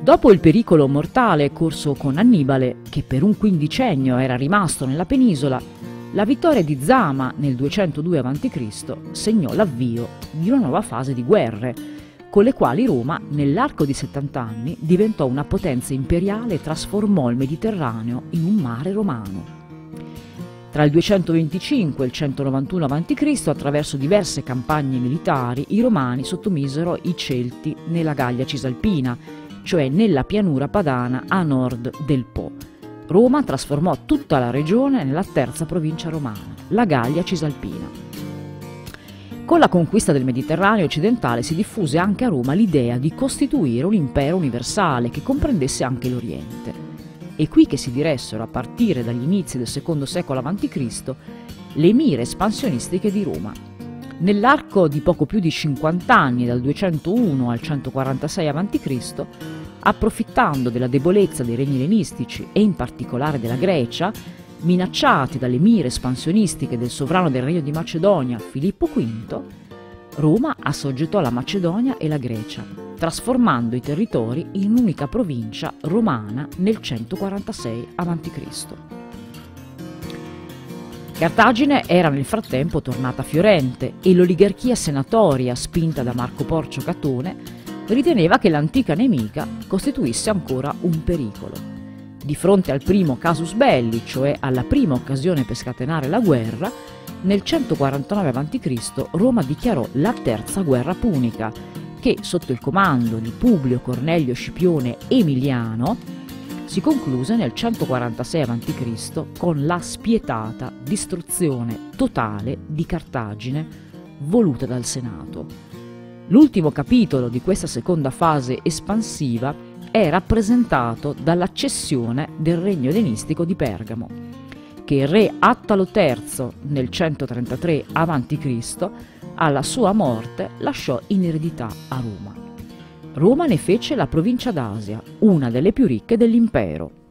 Dopo il pericolo mortale corso con Annibale, che per un quindicennio era rimasto nella penisola, la vittoria di Zama nel 202 a.C. segnò l'avvio di una nuova fase di guerre, con le quali Roma, nell'arco di 70 anni, diventò una potenza imperiale e trasformò il Mediterraneo in un mare romano. Tra il 225 e il 191 a.C., attraverso diverse campagne militari, i Romani sottomisero i Celti nella Gallia Cisalpina, cioè nella pianura padana a nord del Po. Roma trasformò tutta la regione nella terza provincia romana, la Gallia Cisalpina. Con la conquista del Mediterraneo occidentale si diffuse anche a Roma l'idea di costituire un impero universale che comprendesse anche l'Oriente. È qui che si diressero, a partire dagli inizi del secondo secolo a.C., le mire espansionistiche di Roma. Nell'arco di poco più di 50 anni, dal 201 al 146 a.C., approfittando della debolezza dei regni ellenistici e in particolare della Grecia, minacciati dalle mire espansionistiche del sovrano del regno di Macedonia, Filippo V, Roma assoggettò la Macedonia e la Grecia, trasformando i territori in un'unica provincia romana nel 146 a.C. Cartagine era nel frattempo tornata fiorente e l'oligarchia senatoria, spinta da Marco Porcio Catone, riteneva che l'antica nemica costituisse ancora un pericolo. Di fronte al primo casus belli, cioè alla prima occasione per scatenare la guerra, nel 149 a.C. Roma dichiarò la terza guerra punica, che sotto il comando di Publio Cornelio Scipione Emiliano si concluse nel 146 a.C. con la spietata distruzione totale di Cartagine voluta dal Senato. L'ultimo capitolo di questa seconda fase espansiva è rappresentato dalla cessione del regno ellenistico di Pergamo, che il re Attalo III nel 133 a.C. alla sua morte lasciò in eredità a Roma. Roma ne fece la provincia d'Asia, una delle più ricche dell'impero.